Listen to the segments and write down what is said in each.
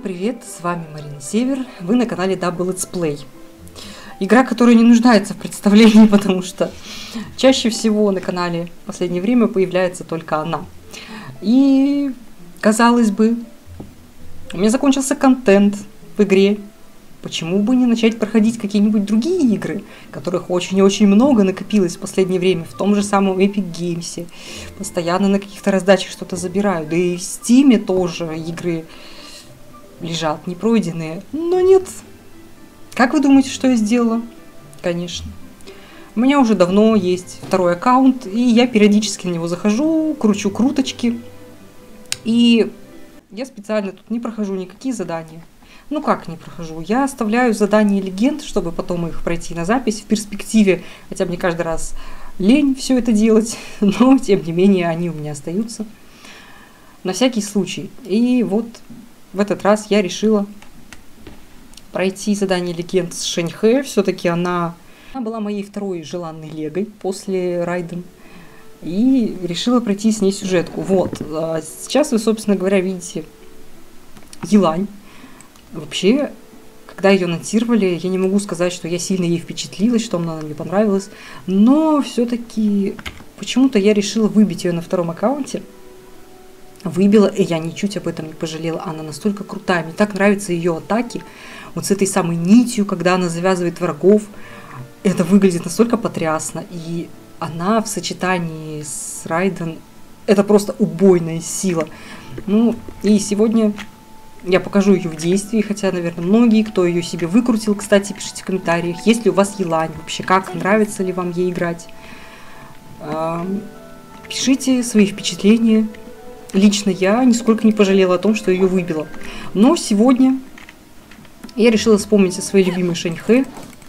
привет, с вами Марина Север, вы на канале Double Let's Play. Игра, которая не нуждается в представлении, потому что чаще всего на канале в последнее время появляется только она. И, казалось бы, у меня закончился контент в игре. Почему бы не начать проходить какие-нибудь другие игры, которых очень и очень много накопилось в последнее время, в том же самом Epic Games. Постоянно на каких-то раздачах что-то забираю. Да и в Steam тоже игры лежат непройденные. Но нет. Как вы думаете, что я сделала? Конечно. У меня уже давно есть второй аккаунт, и я периодически на него захожу, кручу круточки. И я специально тут не прохожу никакие задания. Ну как не прохожу? Я оставляю задания легенд, чтобы потом их пройти на запись в перспективе. Хотя мне каждый раз лень все это делать, но тем не менее они у меня остаются. На всякий случай. И вот в этот раз я решила пройти задание легенд с Шэньхэ. Все-таки она была моей второй желанной легой после Райден. И решила пройти с ней сюжетку. Вот. Сейчас вы, собственно говоря, видите Елань. Вообще, когда ее анонсировали, я не могу сказать, что я сильно ей впечатлилась, что она мне понравилась. Но все-таки почему-то я решила выбить ее на втором аккаунте. Выбила, и я ничуть об этом не пожалела. Она настолько крутая. Мне так нравятся ее атаки. Вот с этой самой нитью, когда она завязывает врагов. Это выглядит настолько потрясно. И она в сочетании с Райден, это просто убойная сила. Ну, и сегодня я покажу ее в действии, хотя, наверное, многие, кто ее себе выкрутил, кстати, пишите в комментариях, есть ли у вас Елань вообще, как, нравится ли вам ей играть. Пишите свои впечатления. Лично я нисколько не пожалела о том, что ее выбила. Но сегодня я решила вспомнить о своей любимой Шэньхэ.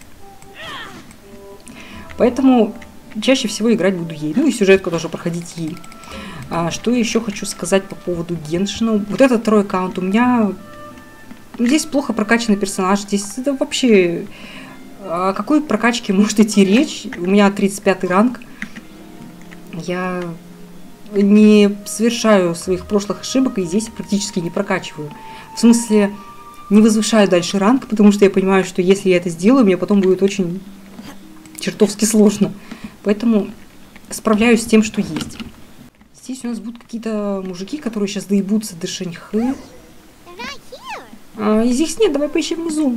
Поэтому чаще всего играть буду ей. Ну и сюжетку тоже проходить ей. Что я еще хочу сказать по поводу Геншина. Вот этот второй аккаунт у меня... Здесь плохо прокачанный персонаж. Здесь это вообще... О какой прокачке может идти речь? У меня 35 ранг. Я не совершаю своих прошлых ошибок и здесь практически не прокачиваю. В смысле, не возвышаю дальше ранг, потому что я понимаю, что если я это сделаю, мне потом будет очень чертовски сложно. Поэтому справляюсь с тем, что есть. Здесь у нас будут какие-то мужики, которые сейчас доебутся до Шэньхэ. И здесь нет, давай поищем внизу.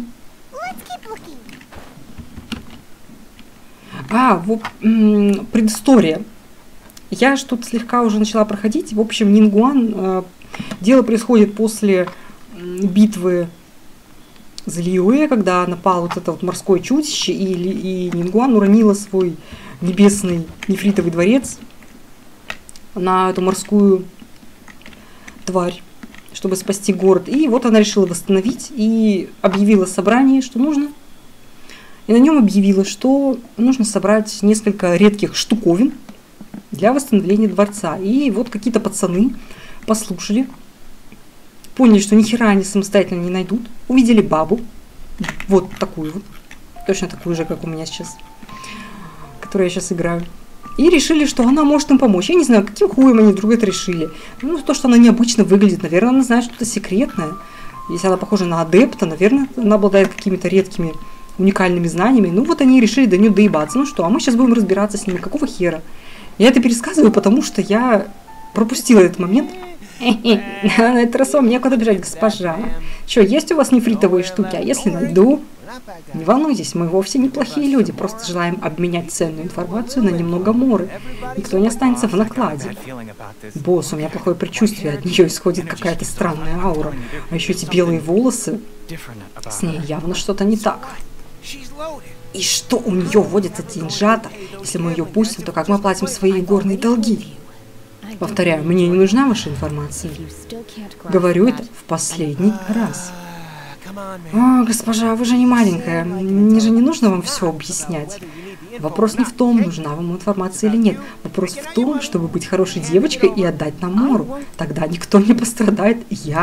Вот предыстория. Я что-то слегка уже начала проходить. В общем, Нингуан. Дело происходит после битвы за Лиюэ, когда напал вот это вот морское чудище, и Нингуан уронила свой небесный нефритовый дворец на эту морскую тварь, чтобы спасти город. И вот она решила восстановить и объявила собрание, что нужно. И на нем объявила, что нужно собрать несколько редких штуковин для восстановления дворца. И вот какие-то пацаны послушали, поняли, что ни хера они самостоятельно не найдут, увидели бабу, вот такую вот, точно такую же, как у меня сейчас, которую я сейчас играю. И решили, что она может им помочь. Я не знаю, каким хуем они вдруг это решили. Ну, то, что она необычно выглядит, наверное, она знает что-то секретное. Если она похожа на адепта, наверное, она обладает какими-то редкими уникальными знаниями. Ну, вот они решили до нее доебаться. Ну что, а мы сейчас будем разбираться с ними. Какого хера? Я это пересказываю, потому что я пропустила этот момент. На этот раз вам некуда бежать, госпожа. Что, есть у вас нефритовые штуки? А если найду? Не волнуйтесь, мы вовсе неплохие люди, просто желаем обменять ценную информацию на немного моры. Никто не останется в накладе. Босс, у меня плохое предчувствие, от нее исходит какая-то странная аура. А еще эти белые волосы. С ней явно что-то не так. И что у нее водятся деньжата? Если мы ее пустим, то как мы оплатим свои горные долги? Повторяю, мне не нужна ваша информация. Говорю это в последний раз. О, госпожа, вы же не маленькая. Мне же не нужно вам все объяснять. Вопрос не в том, нужна вам информация или нет. Вопрос в том, чтобы быть хорошей девочкой и отдать нам Мору. Тогда никто не пострадает.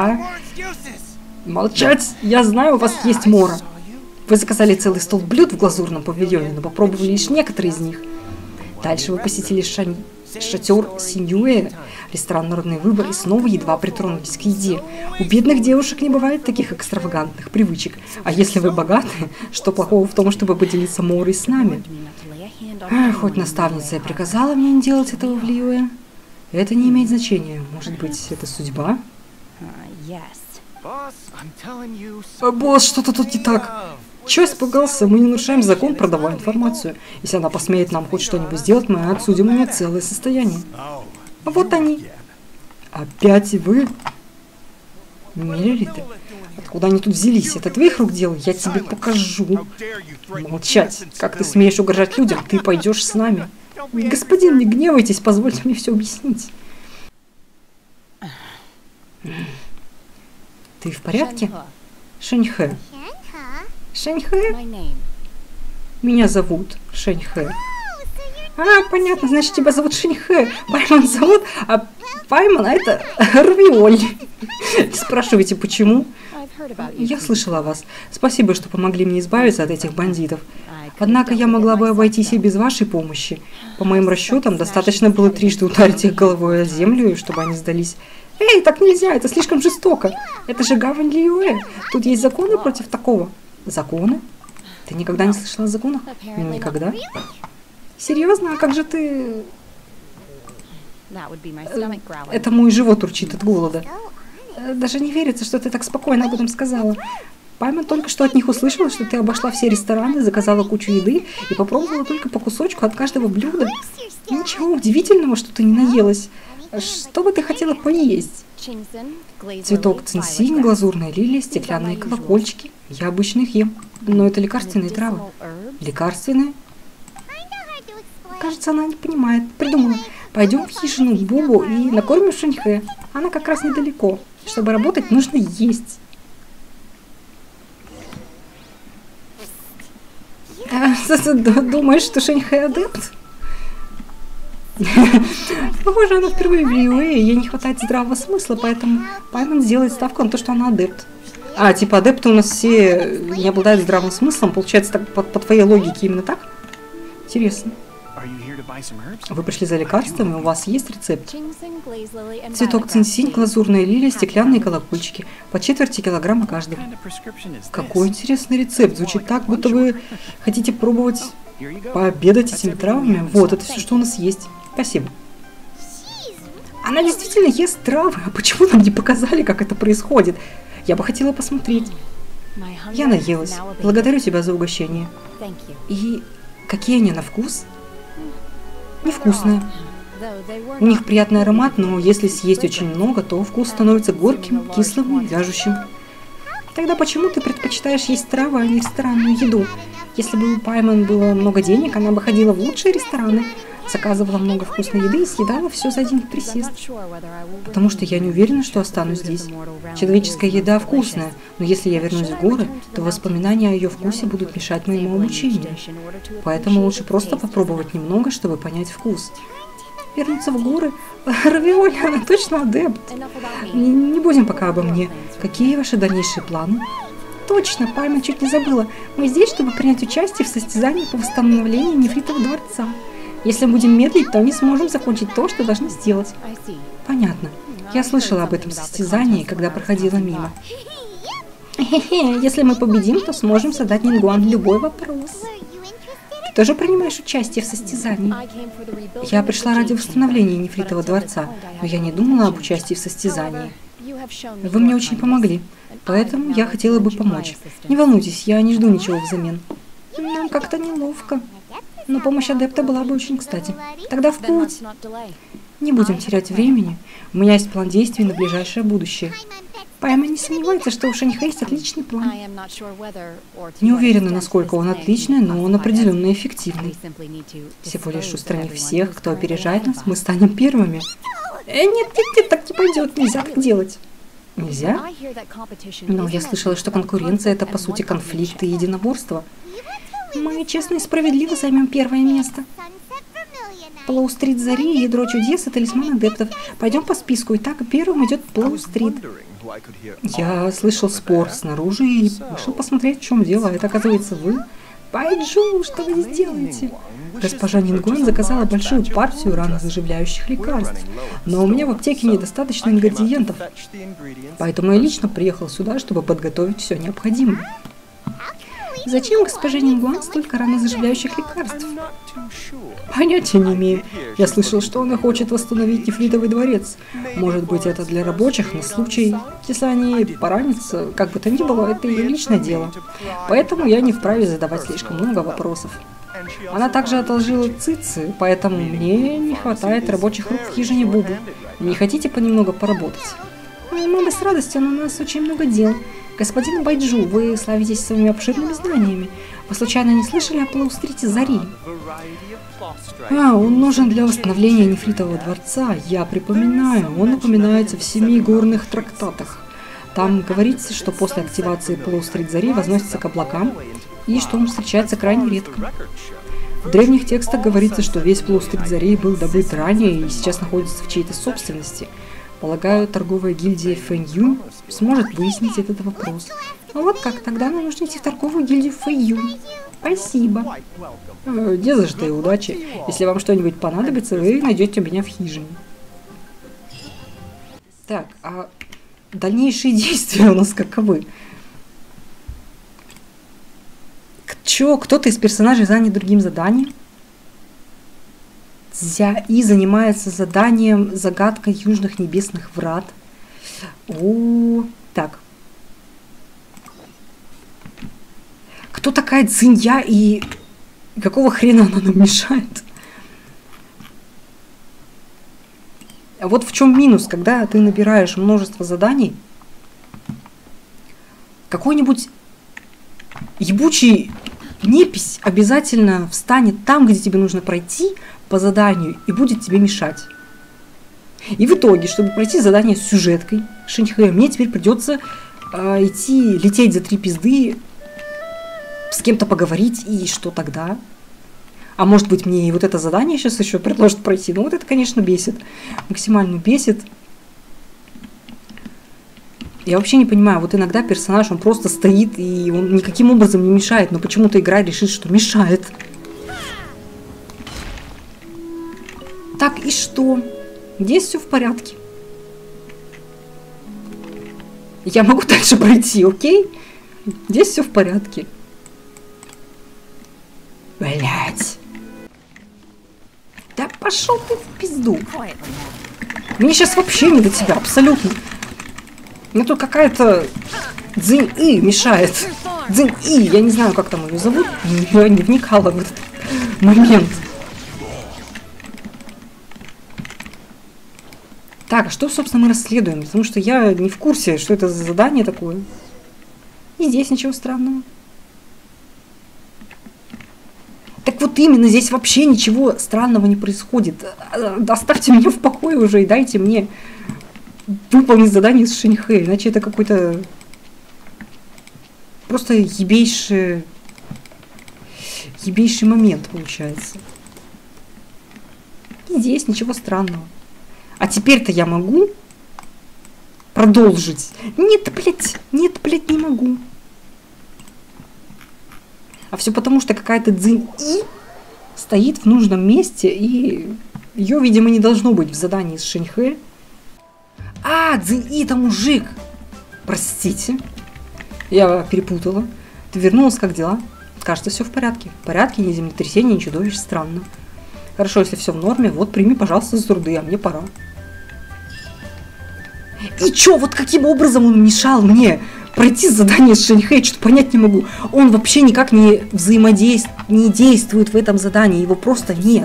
Молчать! Я знаю, у вас есть Мора. Вы заказали целый стол блюд в глазурном павильоне, но попробовали лишь некоторые из них. Дальше вы посетили Шатер Синьюэ, ресторан «Народный выбор», и снова едва притронулись к еде. У бедных девушек не бывает таких экстравагантных привычек. А если вы богаты, что плохого в том, чтобы поделиться морой с нами? Хоть наставница и приказала мне не делать этого в Лиюэ, это не имеет значения. Может быть, это судьба? Босс, что-то тут не так. Чего испугался? Мы не нарушаем закон, продавая информацию. Если она посмеет нам хоть что-нибудь сделать, мы отсудим у нее целое состояние. А вот они. Опять вы? Миллилитры? Откуда они тут взялись? Это твоих рук дело? Я тебе покажу. Молчать. Как ты смеешь угрожать людям? Ты пойдешь с нами. Господин, не гневайтесь, позвольте мне все объяснить. Ты в порядке? Шэньхэ. Шэньхэ? Меня зовут Шэньхэ. Понятно, значит, тебя зовут Шэньхэ. Пайман зовут, а Пайман это Равиоль. Не спрашивайте, почему. Я слышала о вас. Спасибо, что помогли мне избавиться от этих бандитов. Однако я могла бы обойтись и без вашей помощи. По моим расчетам, достаточно было трижды ударить их головой о землю, чтобы они сдались. Эй, так нельзя, это слишком жестоко. Это же гавань Лиюэ. Тут есть законы против такого. Законы? Ты никогда не слышала о законах? Никогда? Серьезно? А как же ты... Это мой живот урчит от голода. Даже не верится, что ты так спокойно об этом сказала. Пайман только что от них услышала, что ты обошла все рестораны, заказала кучу еды и попробовала только по кусочку от каждого блюда. Ничего удивительного, что ты не наелась. Что бы ты хотела поесть? Цветок цинсинь, глазурная лилия, стеклянные колокольчики. Я обычно их ем, но это лекарственные травы. Лекарственные? Кажется, она не понимает. Придумала. Пойдем в хижину Бубу и накормим Шэньхэ. Она как раз недалеко. Чтобы работать, нужно есть. Думаешь, что Шэньхэ адепт? Похоже, она впервые в Лиюэ, ей не хватает здравого смысла, поэтому Пайман сделает ставку на то, что она адепт. Типа адепты у нас все не обладают здравым смыслом, получается, так, по твоей логике именно так? Интересно. Вы пришли за лекарствами, у вас есть рецепт? Цветок цинсинь, глазурная лилия, стеклянные колокольчики. По четверти килограмма каждый. Какой интересный рецепт. Звучит так, будто вы хотите пробовать пообедать этими травами. Вот, это все, что у нас есть. Спасибо. Она действительно ест травы. А почему нам не показали, как это происходит? Я бы хотела посмотреть. Я наелась. Благодарю тебя за угощение. И какие они на вкус? Невкусные. У них приятный аромат, но если съесть очень много, то вкус становится горьким, кислым и вяжущим. Тогда почему ты предпочитаешь есть травы, а не ресторанную еду? Если бы у Пайман было много денег, она бы ходила в лучшие рестораны, заказывала много вкусной еды и съедала все за один присест. Потому что я не уверена, что останусь здесь. Человеческая еда вкусная, но если я вернусь в горы, то воспоминания о ее вкусе будут мешать моему обучению. Поэтому лучше просто попробовать немного, чтобы понять вкус. Вернуться в горы? Равиоль, она точно адепт. Не будем пока обо мне. Какие ваши дальнейшие планы? Точно, Пайман чуть не забыла. Мы здесь, чтобы принять участие в состязании по восстановлению Нефритового дворца. Если будем медлить, то не сможем закончить то, что должны сделать. Понятно. Я слышала об этом состязании, когда проходила мимо. Если мы победим, то сможем задать Нингуан любой вопрос. Ты тоже принимаешь участие в состязании? Я пришла ради восстановления Нефритового дворца, но я не думала об участии в состязании. Вы мне очень помогли, поэтому я хотела бы помочь. Не волнуйтесь, я не жду ничего взамен. Нам как-то неловко. Но помощь адепта была бы очень кстати. Тогда в путь. Не будем терять времени. У меня есть план действий на ближайшее будущее. Пайман не сомневается, что у Шэньхэ есть отличный план. Не уверена, насколько он отличный, но он определенно эффективный. Всего лишь устранив всех, кто опережает нас, мы станем первыми. Нет, так не пойдет, нельзя так делать. Нельзя? Но я слышала, что конкуренция – это, по сути, конфликт и единоборство. Мы честно и справедливо займем первое место. Плоу-стрит Зари и Ядро чудес – это талисман адептов. Пойдем по списку. Итак, первым идет Плоу-стрит. Я слышал спор снаружи и вышел посмотреть, в чем дело. Это, оказывается, вы. Байджу, что вы здесь делаете? Госпожа Нингуан заказала большую партию ранозаживляющих лекарств, но у меня в аптеке недостаточно ингредиентов, поэтому я лично приехал сюда, чтобы подготовить все необходимое. Зачем госпоже Нингуан столько ранозаживляющих лекарств? Понятия не имею. Я слышал, что она хочет восстановить нефритовый дворец. Может быть, это для рабочих на случай, если они поранятся. Как бы то ни было, это ее личное дело. Поэтому я не вправе задавать слишком много вопросов. Она также одолжила цицы, поэтому мне не хватает рабочих рук в хижине Бубу. Не хотите понемногу поработать? Мы бы с радостью, но у нас очень много дел. Господин Байджу, вы славитесь своими обширными знаниями. Вы случайно не слышали о плоустрите Зари? Он нужен для восстановления нефритового дворца. Я припоминаю, он упоминается в 7 горных трактатах. Там говорится, что после активации плоустрит Зари возносится к облакам, и что он встречается крайне редко. В древних текстах говорится, что весь плоустрит Зари был добыт ранее и сейчас находится в чьей-то собственности. Полагаю, торговая гильдия Фэнь-Юнь сможет выяснить этот вопрос. Ну вот как, тогда нам нужно идти в торговую гильдию Фэнь-Юнь. Спасибо. Не за что и удачи. Если вам что-нибудь понадобится, вы найдете меня в хижине. Так, а дальнейшие действия у нас каковы? Чё, кто-то из персонажей занят другим заданием? Цзя-И занимается заданием загадкой южных небесных врат. Так. Кто такая Цзинья и какого хрена она нам мешает? А вот в чем минус, когда ты набираешь множество заданий, какой-нибудь ебучий непись обязательно встанет там, где тебе нужно пройти по заданию, и будет тебе мешать. И в итоге, чтобы пройти задание с сюжеткой Шиньхэ, мне теперь придется лететь за 3 пизды, с кем-то поговорить, и что тогда? А может быть, мне и вот это задание сейчас еще предложат пройти. Ну вот это, конечно, бесит. Максимально бесит. Я вообще не понимаю, вот иногда персонаж, он просто стоит, и он никаким образом не мешает, но почему-то игра решит, что мешает. Так, и что? Здесь все в порядке. Я могу дальше пройти, окей? Здесь все в порядке. Блять. Да пошел ты в пизду. Мне сейчас вообще не до тебя, абсолютно. Мне тут какая-то Цзинь-И мешает. Цзинь-И, я не знаю, как там ее зовут. Я не вникала в этот момент. Так, а что, собственно, мы расследуем? Потому что я не в курсе, что это за задание такое. И здесь ничего странного. Так вот именно, здесь вообще ничего странного не происходит. Оставьте меня в покое уже и дайте мне выполнить задание с Шиньхэ, иначе это какой-то просто ебейший момент получается. И здесь ничего странного. А теперь-то я могу продолжить? Нет, блядь, не могу. А все потому, что какая-то Цзинь-И стоит в нужном месте, и ее, видимо, не должно быть в задании с Шиньхэ. А, Цзинь-И, это мужик! Простите, я перепутала. Ты вернулась, как дела? Кажется, все в порядке. В порядке, ни землетрясения, ни чудовищ, странно. Хорошо, если все в норме, вот прими, пожалуйста, с труды, а мне пора. И чё, вот каким образом он мешал мне пройти задание с Шиньхэ, что-то понять не могу. Он вообще никак не действует в этом задании, его просто нет.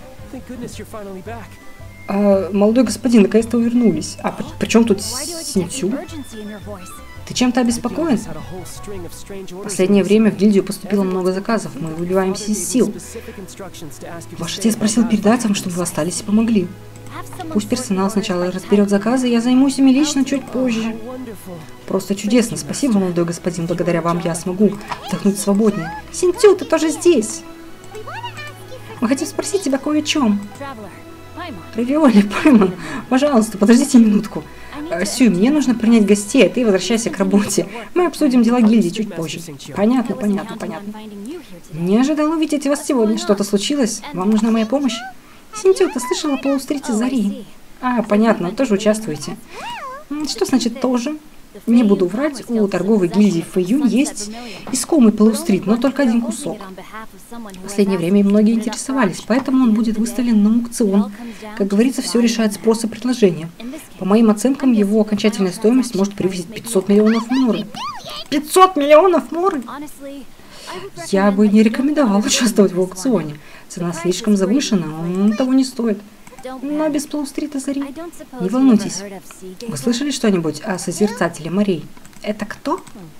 Молодой господин, наконец-то вы вернулись. А при чем тут Синтю? Ты чем-то обеспокоен? В последнее время в гильдию поступило много заказов, мы выбиваемся из сил. Ваш отец просил передать вам, чтобы вы остались и помогли. Пусть персонал сначала разберет заказы, я займусь ими лично чуть позже. Просто чудесно. Спасибо, молодой господин. Благодаря вам я смогу вдохнуть свободнее. Синтю, ты тоже здесь. Мы хотим спросить тебя кое о чем. Равиоли, Паймон, пожалуйста, подождите минутку. Сью, мне нужно принять гостей, а ты возвращайся к работе. Мы обсудим дела гильдии чуть позже. Понятно. Не ожидал увидеть вас сегодня. Что-то случилось? Вам нужна моя помощь? Синтю, ты слышала о полустрите Зари? Понятно, вы тоже участвуете. Что значит тоже? Не буду врать, у торговой гильдии Фэйюнь есть искомый полустрит, но только один кусок. В последнее время им многие интересовались, поэтому он будет выставлен на аукцион. Как говорится, все решает спрос и предложение. По моим оценкам, его окончательная стоимость может превысить 500 миллионов моры. 500 миллионов моры? Я бы не рекомендовал участвовать в аукционе. Цена слишком завышена, он того не стоит. Но без полустрита Зари. Не волнуйтесь. Вы слышали что-нибудь о Созерцателе морей? Это кто?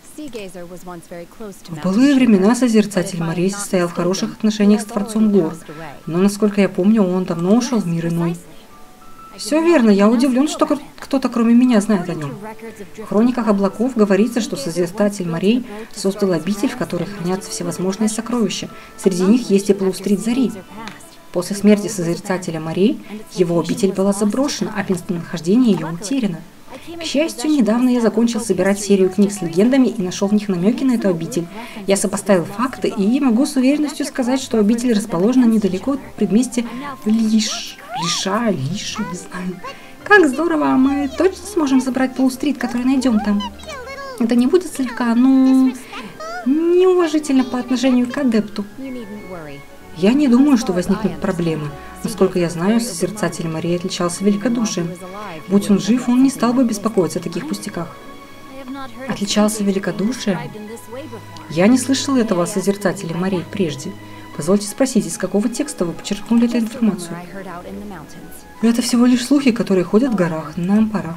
В былые времена Созерцатель морей состоял в хороших отношениях с Творцом гор. Но, насколько я помню, он давно ушел в мир иной. Все верно, я удивлен, что кто-то кроме меня знает о нем. В хрониках облаков говорится, что Созерцатель морей создал обитель, в которой хранятся всевозможные сокровища. Среди них есть и полустрит Зари. После смерти Созерцателя морей его обитель была заброшена, а местонахождение ее утеряно. К счастью, недавно я закончил собирать серию книг с легендами и нашел в них намеки на эту обитель. Я сопоставил факты и могу с уверенностью сказать, что обитель расположена недалеко от предместья Лиша, не знаю. Как здорово, мы точно сможем забрать полустрит, который найдем там. Это не будет слегка, неуважительно по отношению к адепту. Я не думаю, что возникнут проблемы. Насколько я знаю, Созерцатель морей отличался великодушием. Будь он жив, он не стал бы беспокоиться о таких пустяках. Отличался великодушием? Я не слышал этого о Созерцателе морей прежде. Позвольте спросить, из какого текста вы подчеркнули эту информацию? Это всего лишь слухи, которые ходят в горах. Нам пора.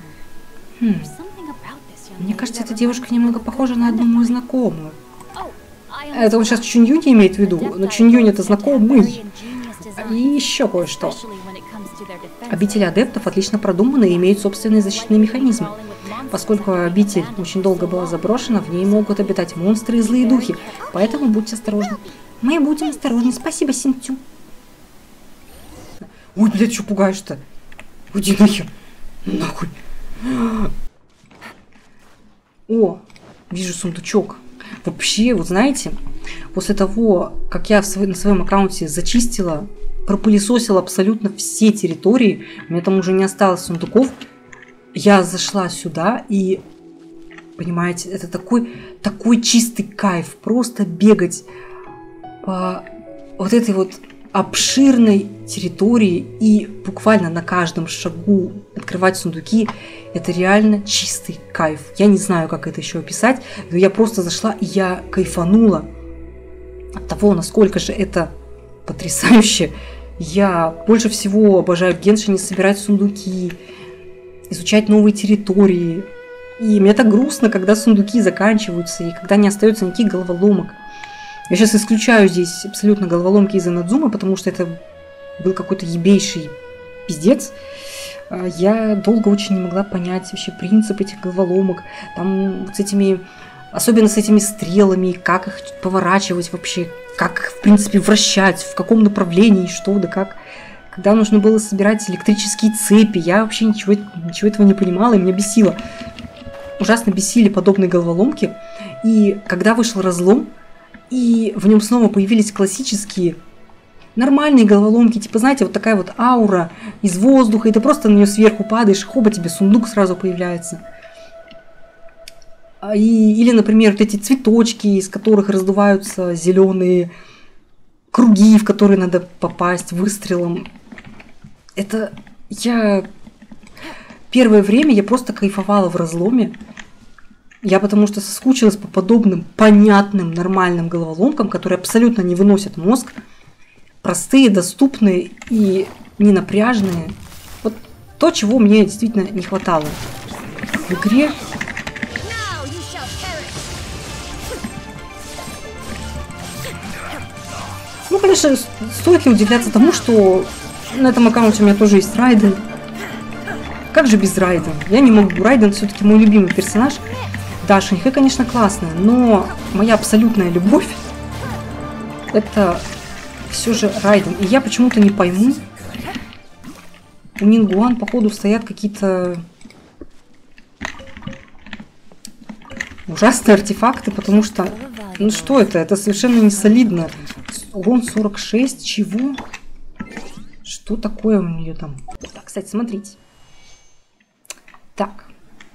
Мне кажется, эта девушка немного похожа на одну мою знакомую. Это он сейчас Чуньюнь имеет в виду, но Чуньюнь это знакомый. И еще кое-что. Обители адептов отлично продуманы и имеют собственные защитные механизмы. Поскольку обитель очень долго была заброшена, в ней могут обитать монстры и злые духи, поэтому будьте осторожны. Мы будем осторожны. Спасибо, Синтю. Ой, блядь, что пугаешь-то? Уйди нахер. Нахуй. О, вижу сундучок. Вообще, вот знаете, после того, как я на своем аккаунте зачистила, пропылесосила абсолютно все территории, у меня там уже не осталось сундуков, я зашла сюда и, понимаете, это такой чистый кайф, просто бегать по вот этой вот обширной территории и буквально на каждом шагу открывать сундуки. Это реально чистый кайф. Я не знаю, как это еще описать, но я просто зашла и я кайфанула от того, насколько же это потрясающе. Я больше всего обожаю в Геншине собирать сундуки, изучать новые территории. И мне так грустно, когда сундуки заканчиваются и когда не остается никаких головоломок. Я сейчас исключаю здесь абсолютно головоломки из Инадзума, потому что это был какой-то ебейший пиздец. Я долго очень не могла понять вообще принцип этих головоломок. Там с этими, особенно с этими стрелами, как их поворачивать вообще, как их, в принципе, вращать, в каком направлении, что да как. Когда нужно было собирать электрические цепи, я вообще ничего этого не понимала, и меня бесило. Ужасно бесили подобные головоломки. И когда вышел разлом, и в нем снова появились классические нормальные головоломки, типа, знаете, вот такая вот аура из воздуха, и ты просто на нее сверху падаешь, хоба, тебе сундук сразу появляется. Или, например, вот эти цветочки, из которых раздуваются зеленые круги, в которые надо попасть выстрелом. Это первое время я просто кайфовала в разломе. Я потому что соскучилась по подобным понятным, нормальным головоломкам, которые абсолютно не выносят мозг. Простые, доступные и ненапряжные. Вот то, чего мне действительно не хватало в игре. Ну, конечно, стоит ли удивляться тому, что на этом аккаунте у меня тоже есть Райден. Как же без Райден? Я не могу. Райден все-таки мой любимый персонаж. Да, Шаньхэ, конечно, классная, но моя абсолютная любовь это все же Райден. И я почему-то не пойму. У Нингуан, походу, стоят какие-то ужасные артефакты, потому что... Ну что это? Это совершенно не солидно. Урон 46. Чего? Что такое у нее там? Так, кстати, смотрите. Так.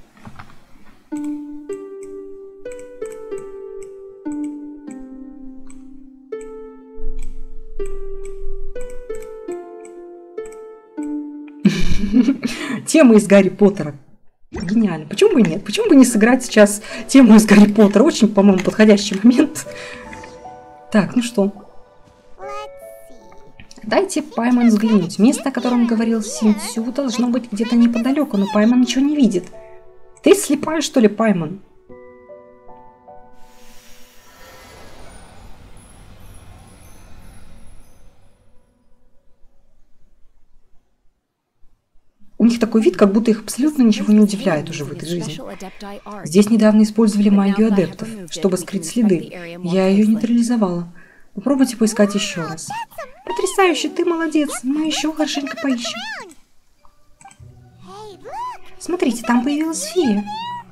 Тема из Гарри Поттера. Гениально. Почему бы нет? Почему бы не сыграть сейчас тему из Гарри Поттера? Очень, по-моему, подходящий момент. Так, ну что? Дайте Пайман взглянуть. Место, о котором говорил Синтю, должно быть где-то неподалеку, но Пайман ничего не видит. Ты слепая, что ли, Пайман? У них такой вид, как будто их абсолютно ничего не удивляет уже в этой жизни. Здесь недавно использовали магию адептов, чтобы скрыть следы. Я ее нейтрализовала. Попробуйте поискать еще раз. Потрясающе, ты молодец. Мы еще хорошенько поищем. Смотрите, там появилась фея.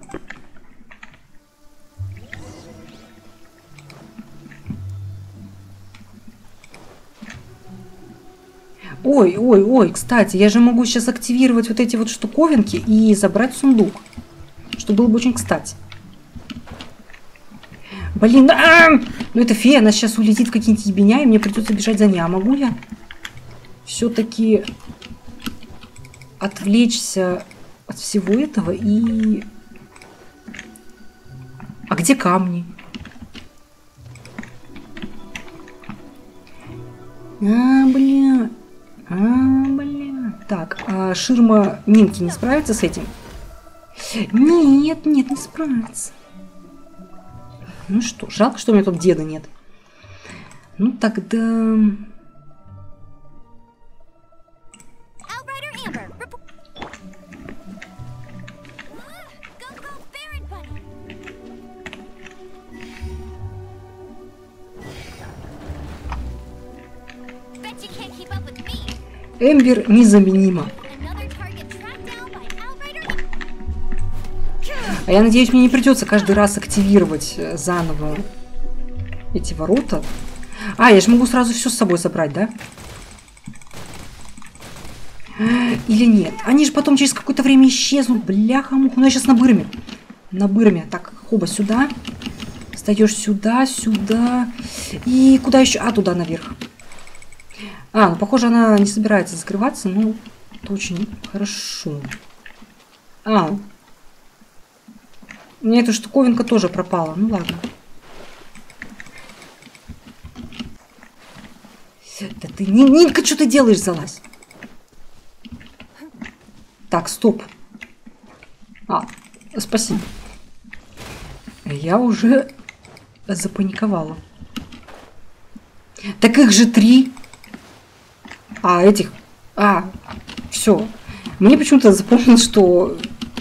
Ой, ой, ой, кстати, я же могу сейчас активировать вот эти вот штуковинки и забрать сундук. Что было бы очень кстати. Блин, ну это фея, она сейчас улетит в какие-нибудь ебеня, и мне придется бежать за ней. А могу я все-таки отвлечься от всего этого и... А где камни? Бля. Бля. Так, а ширма Минки не справится с этим? Нет, нет, не справится. Ну что, жалко, что у меня тут деда нет. Ну тогда... Эмбер незаменима. А я надеюсь, мне не придется каждый раз активировать заново эти ворота. А, я же могу сразу все с собой забрать, да? Или нет? Они же потом через какое-то время исчезнут. Бляха-муха. Ну, я сейчас на Бырме. На Бырме. Так, хоба, сюда. Встаешь сюда, сюда. И куда еще? А, туда наверх. А, ну, похоже, она не собирается закрываться. Ну, это очень хорошо. А, у меня эта штуковинка тоже пропала. Ну, ладно. Да ты, Нинка, что ты делаешь, залазь? Так, стоп. А, спасибо. Я уже запаниковала. Так их же 3. А, этих... А, все. Мне почему-то запомнилось, что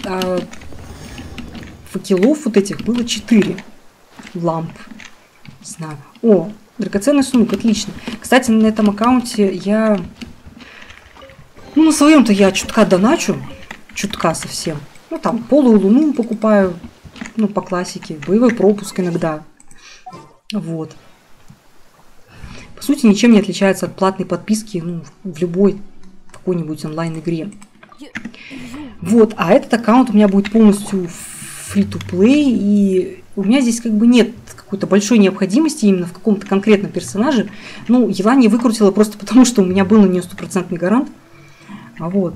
факелов вот этих было 4 ламп. Не знаю. О, драгоценный сундук, отлично. Кстати, на этом аккаунте я... Ну, на своем-то я чутка доначу. Чутка совсем. Ну, там, полую луну покупаю. Ну, по классике. Боевой пропуск иногда. Вот. По сути, ничем не отличается от платной подписки, ну, в любой какой-нибудь онлайн-игре. Вот, а этот аккаунт у меня будет полностью free-to-play, и у меня здесь как бы нет какой-то большой необходимости именно в каком-то конкретном персонаже. Ну, Елани выкрутила просто потому, что у меня был на нее 100% гарант. А вот.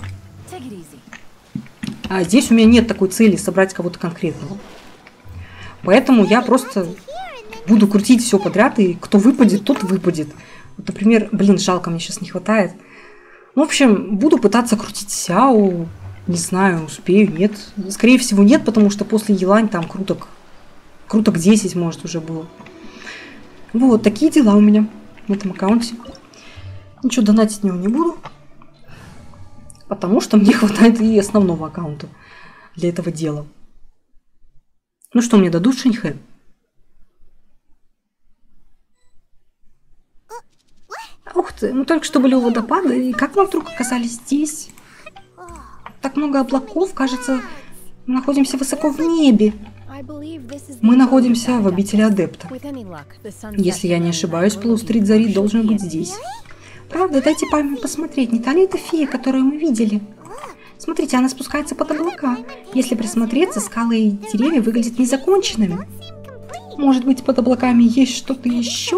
А здесь у меня нет такой цели собрать кого-то конкретного. Поэтому я просто... буду крутить все подряд, и кто выпадет, тот выпадет. Вот, например, блин, жалко, мне сейчас не хватает. В общем, буду пытаться крутить Сяо. Не знаю, успею, нет. Скорее всего, нет, потому что после Елань там круток 10, может, уже было. Вот, такие дела у меня на этом аккаунте. Ничего донатить в него не буду. Потому что мне хватает и основного аккаунта для этого дела. Ну что, мне дадут Шэньхэ? Ух ты, мы только что были у водопада, и как мы вдруг оказались здесь? Так много облаков, кажется, мы находимся высоко в небе. Мы находимся в обители Адепта. Если я не ошибаюсь, полустрит Зари должен быть здесь. Правда, дайте память посмотреть, не та ли это фея, которую мы видели? Смотрите, она спускается под облака. Если присмотреться, скалы и деревья выглядят незаконченными. Может быть, под облаками есть что-то еще?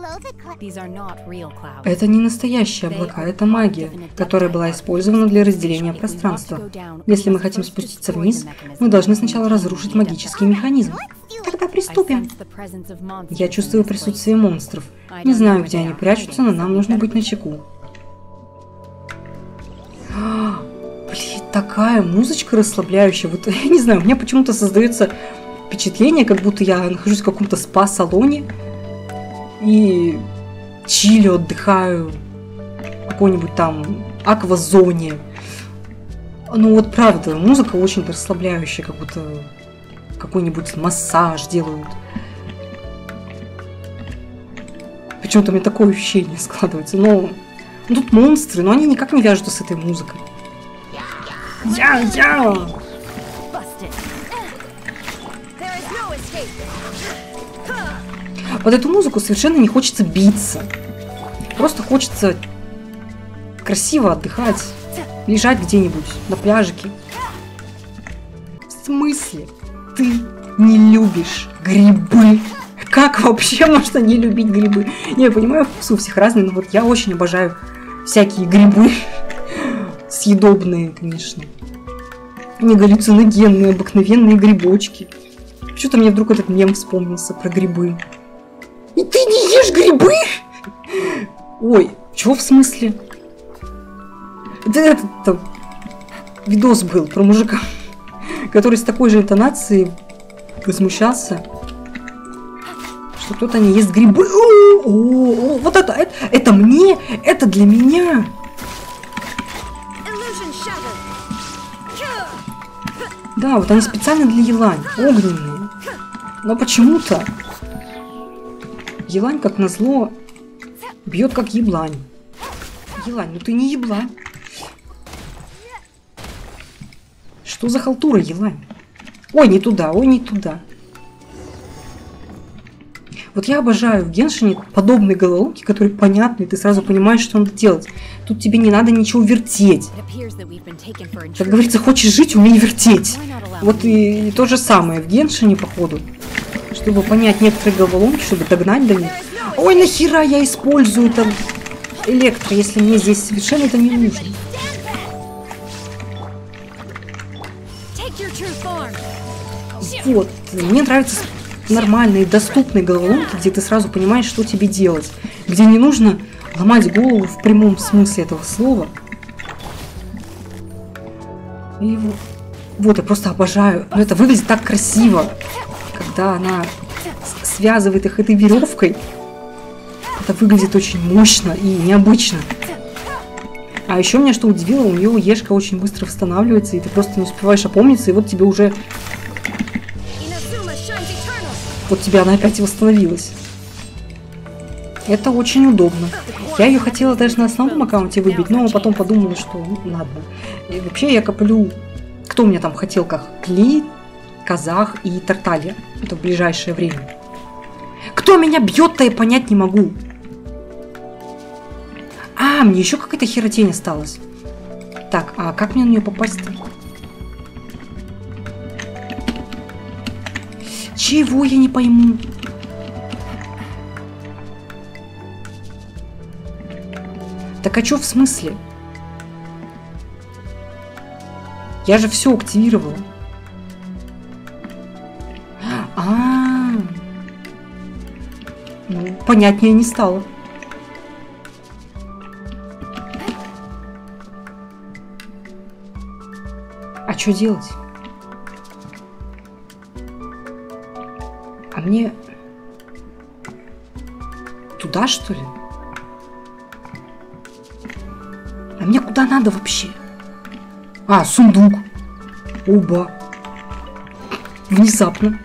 Это не настоящие облака, это магия, которая была использована для разделения пространства. Если мы хотим спуститься вниз, мы должны сначала разрушить магический механизм. Тогда приступим. Я чувствую присутствие монстров. Не знаю, где они прячутся, но нам нужно быть начеку. Блин, такая музычка расслабляющая. Вот, я не знаю, у меня почему-то создается впечатление, как будто я нахожусь в каком-то спа-салоне и чилю, отдыхаю в какой-нибудь там аквазоне. Ну вот правда, музыка очень расслабляющая, как будто какой-нибудь массаж делают. Почему-то у меня такое ощущение складывается. Но тут монстры, но они никак не вяжутся с этой музыкой. Я! Под эту музыку совершенно не хочется биться. Просто хочется красиво отдыхать, лежать где-нибудь на пляжике. В смысле? Ты не любишь грибы? Как вообще можно не любить грибы? Я понимаю, вкусы у всех разные, но вот я очень обожаю всякие грибы. Съедобные, конечно. Не галлюциногенные, обыкновенные грибочки. Почему-то мне вдруг этот мем вспомнился про грибы. И ты не ешь грибы? Ой, чего в смысле? Да этот видос был про мужика, который с такой же интонацией возмущался, что кто-то не ест грибы. О, вот это мне, это для меня. Да, вот они специально для елань, огненные. Но почему-то елань, как назло, бьет как еблань. Елань, ну ты не еблань. Что за халтура, елань? Ой, не туда, ой, не туда. Вот я обожаю в Геншине подобные головоломки, которые понятны, и ты сразу понимаешь, что надо делать. Тут тебе не надо ничего вертеть. Как говорится, хочешь жить, умей вертеть. Вот и то же самое в Геншине, походу. Чтобы понять некоторые головоломки, чтобы догнать до них. Ой, нахера я использую там электро, если мне здесь совершенно это не нужно. Вот, мне нравятся нормальные, доступные головоломки, где ты сразу понимаешь, что тебе делать. Где не нужно ломать голову в прямом смысле этого слова. И вот, я просто обожаю. Но это выглядит так красиво, когда она связывает их этой веревкой. Это выглядит очень мощно и необычно. А еще меня что удивило, у нее ешка очень быстро восстанавливается, и ты просто не успеваешь опомниться, и вот тебе уже... Вот тебе она опять восстановилась. Это очень удобно. Я ее хотела даже на основном аккаунте выбить, но потом подумала, что ладно. И вообще я коплю... Кто у меня там хотел как? Клей, Казах и Тарталья. Это в ближайшее время. Кто меня бьет-то, я понять не могу. А, мне еще какая-то херотень осталась. Так, а как мне на нее попасть-то? Чего я не пойму? Так а что в смысле? Я же все активировала. Ну, понятнее не стало. А что делать? А мне... Туда, что ли? А мне куда надо вообще? А, сундук. Оба. Внезапно.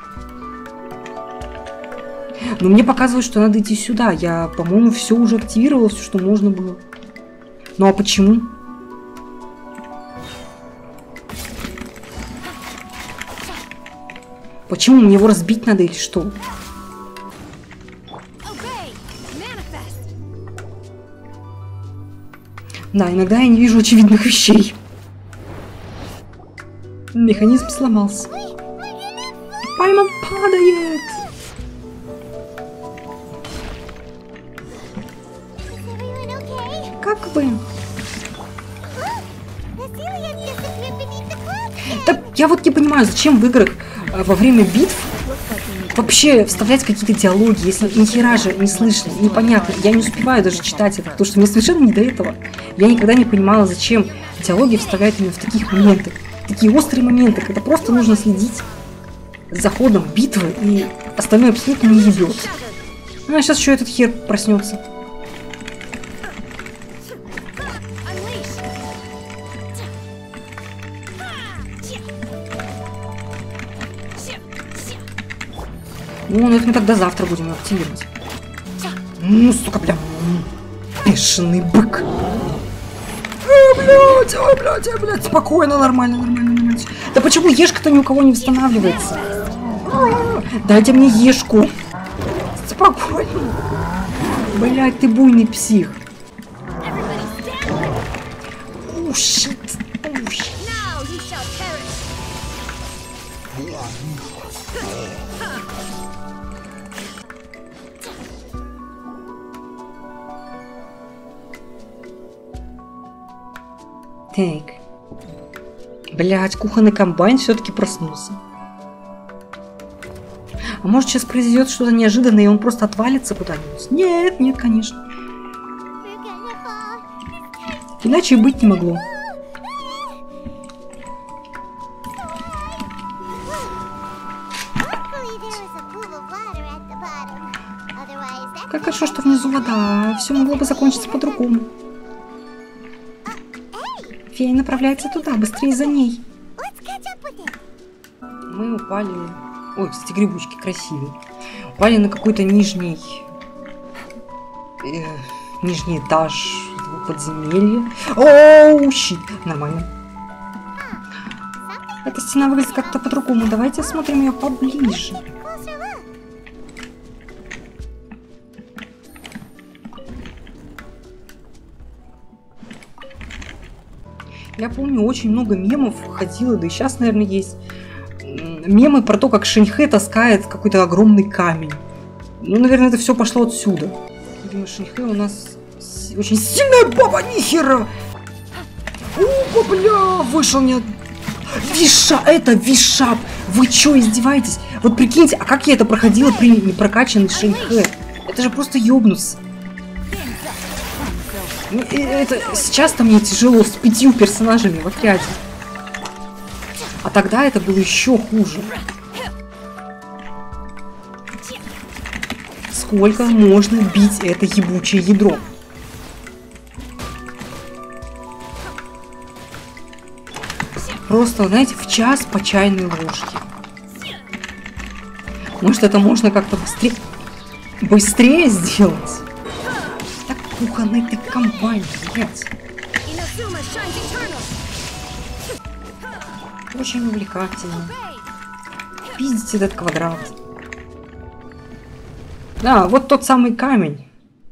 Но мне показывают, что надо идти сюда. Я, по-моему, все уже активировала, все, что можно было. Ну а почему? Почему? Мне его разбить надо или что? Да, иногда я не вижу очевидных вещей. Механизм сломался. Пайман падает! Как вы? Да, я вот не понимаю, зачем в играх во время битв вообще вставлять какие-то диалоги, если ни хера же не слышно, непонятно. Я не успеваю даже читать это, потому что мне совершенно не до этого. Я никогда не понимала, зачем диалоги вставлять именно в таких моментах. Такие острые моменты, когда просто нужно следить за ходом битвы, и остальное абсолютно не ебет. Ну, а сейчас еще этот хер проснется. Ну, это мы тогда завтра будем его активировать. Ну, сука, бля. Бешеный бык. Блядь. Спокойно, нормально. Да почему ешка-то ни у кого не восстанавливается? Дайте мне ешку. Спокойно. Блядь, ты буйный псих. Щит. Так. Блядь, кухонный комбайн все-таки проснулся. А может сейчас произойдет что-то неожиданное, и он просто отвалится куда-нибудь? Нет, конечно. Иначе и быть не могло. Как хорошо, что внизу вода. Все могло бы закончиться по-другому. Фея направляется туда, быстрее за ней. Мы упали... Ой, кстати, грибочки красивые. Упали на какой-то нижний этаж этого подземелья. Оу, щит. Нормально. Эта стена выглядит как-то по-другому. Давайте осмотрим ее поближе. Я помню, очень много мемов ходило, да и сейчас, наверное, есть. Мемы про то, как Шэньхэ таскает какой-то огромный камень. Ну, наверное, это все пошло отсюда. Видимо, Шэньхэ у нас очень сильная баба, нихера! Опа, бля, вышел мне... Вишап! Вы чё, издеваетесь? Вот прикиньте, а как я это проходила при непрокачанной Шэньхэ? Это же просто ёбнуться. Это сейчас-то мне тяжело с 5 персонажами в отряде. А тогда это было еще хуже. Сколько можно бить это ебучее ядро? Просто, знаете, в час по чайной ложке. Может, это можно как-то быстрее сделать? Так кухонный ты комбайн, блядь. Очень увлекательно. Пиздить этот квадрат. Да, вот тот самый камень.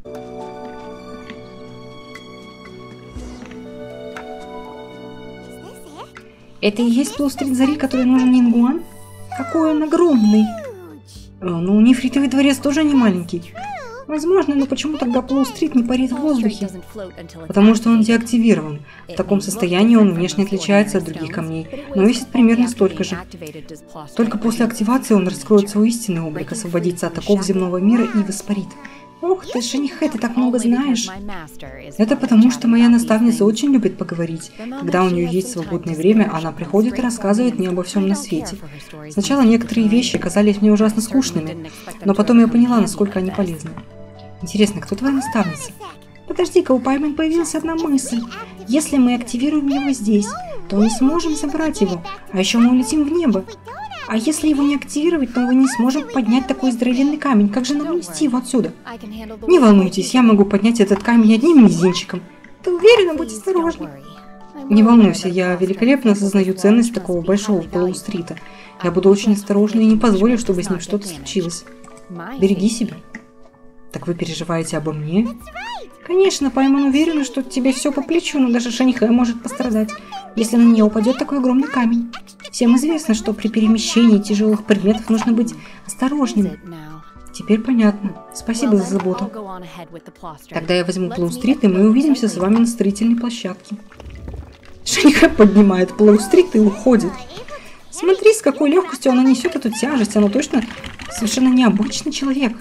Это и есть Плоу-стрит Зари, который нужен Нингуан? Какой он огромный. Ну, нефритовый дворец тоже не маленький. Возможно, но почему тогда Плоу-стрит не парит в воздухе? Потому что он деактивирован. В таком состоянии он внешне отличается от других камней, но весит примерно столько же. Только после активации он раскроет свой истинный облик, освободится от оков земного мира и воспарит. Ох ты, Шэньхэ, ты так много знаешь. Это потому, что моя наставница очень любит поговорить. Когда у нее есть свободное время, она приходит и рассказывает мне обо всем на свете. Сначала некоторые вещи казались мне ужасно скучными, но потом я поняла, насколько они полезны. Интересно, кто твоя наставница? Подожди-ка, у Пайман появилась одна мысль. Если мы активируем его здесь, то не сможем забрать его, а еще мы улетим в небо. А если его не активировать, то мы не сможем поднять такой здоровенный камень. Как же нам унести его отсюда? Не волнуйтесь, я могу поднять этот камень одним мизинчиком. Ты уверена? Будь осторожна. Не волнуйся, я великолепно осознаю ценность такого большого Плоу-стрита. Я буду очень осторожна и не позволю, чтобы с ним что-то случилось. Береги себя. Так вы переживаете обо мне? Конечно, Паймон уверена, что тебе все по плечу, но даже Шаньхэ может пострадать, если на нее упадет такой огромный камень. Всем известно, что при перемещении тяжелых предметов нужно быть осторожным. Теперь понятно. Спасибо за заботу. Тогда я возьму Плоу-стрит, и мы увидимся с вами на строительной площадке. Шаньхэ поднимает Плоу-стрит и уходит. Смотри, с какой легкостью она несет эту тяжесть. Она точно совершенно необычный человек.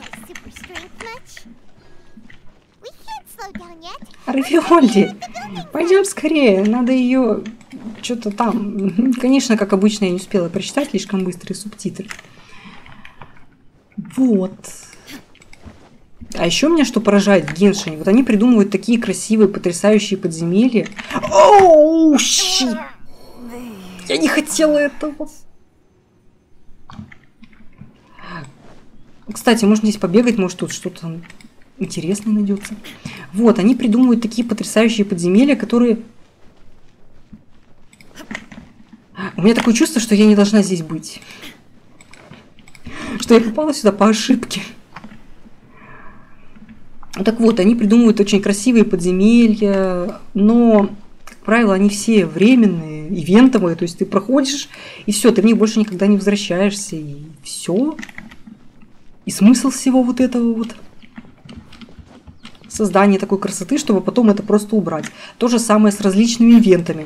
Равиолли, пойдем скорее. Надо ее что-то там. Конечно, как обычно, я не успела прочитать, слишком быстрые субтитры. Вот. А еще меня что поражает в Геншине. Вот они придумывают такие красивые, потрясающие подземелья. Оу, щит! Я не хотела этого. Кстати, можно здесь побегать, может тут что-то интересное найдется. Вот, они придумывают такие потрясающие подземелья, которые... У меня такое чувство, что я не должна здесь быть. Что я попала сюда по ошибке. Так вот, они придумывают очень красивые подземелья, но, как правило, они все временные, ивентовые, то есть ты проходишь, и все, ты в них больше никогда не возвращаешься, и все. И смысл всего вот этого вот создания такой красоты, чтобы потом это просто убрать. То же самое с различными ивентами.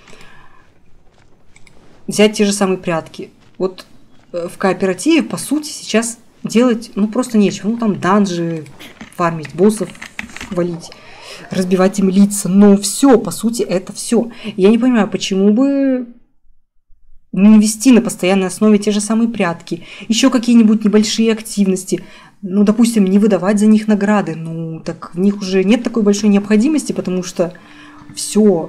Взять те же самые прятки. Вот в кооперативе, по сути, сейчас делать, ну, просто нечего. Ну, там данжи фармить, боссов валить, разбивать им лица. Но все, по сути, это все. Я не понимаю, почему бы не вести на постоянной основе те же самые прятки, еще какие-нибудь небольшие активности. Ну, допустим, не выдавать за них награды. Ну, так в них уже нет такой большой необходимости, потому что все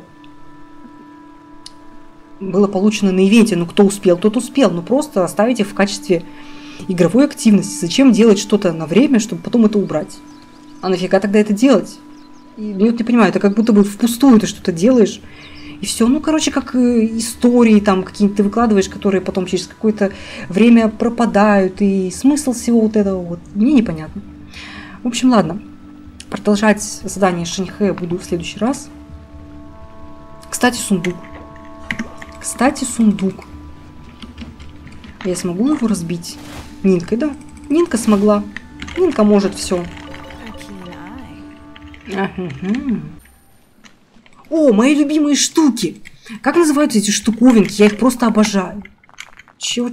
было получено на ивенте. Ну, кто успел, тот успел. Ну, просто оставить их в качестве игровой активности. Зачем делать что-то на время, чтобы потом это убрать? А нафига тогда это делать? Я вот не понимаю, это как будто бы впустую ты что-то делаешь. И все, ну, короче, как истории там какие-то ты выкладываешь, которые потом через какое-то время пропадают. И смысл всего вот этого вот мне непонятно. В общем, ладно. Продолжать задание Шаньхэ буду в следующий раз. Кстати, сундук. Я смогу его разбить? Нинкой, да? Нинка смогла. Нинка может все. О, мои любимые штуки! Как называются эти штуковинки? Я их просто обожаю. Чё?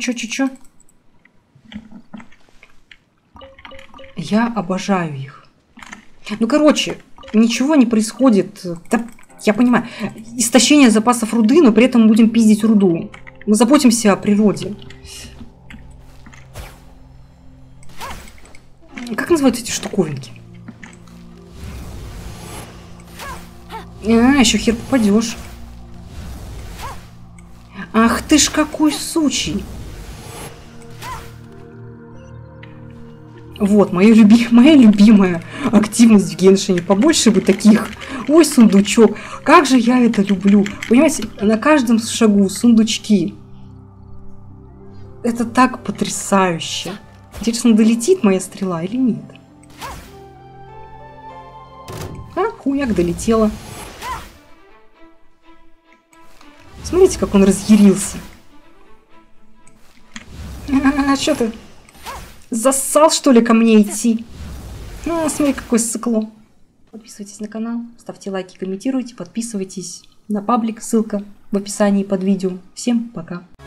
Я обожаю их. Ну, короче, ничего не происходит. Да, я понимаю. Истощение запасов руды, но при этом мы будем пиздить руду. Мы заботимся о природе. Как называются эти штуковинки? Еще хер попадешь. Ах ты ж какой сучий. Вот, моя любимая активность в Геншине. Побольше бы таких. Ой, сундучок. Как же я это люблю. Понимаете, на каждом шагу сундучки. Это так потрясающе. Интересно, долетит моя стрела или нет? А, хуяк, долетела. Смотрите, как он разъярился. А что ты? Зассал, что ли, ко мне идти? Ну, смотри, какое сыкло. Подписывайтесь на канал, ставьте лайки, комментируйте, подписывайтесь на паблик, ссылка в описании под видео. Всем пока.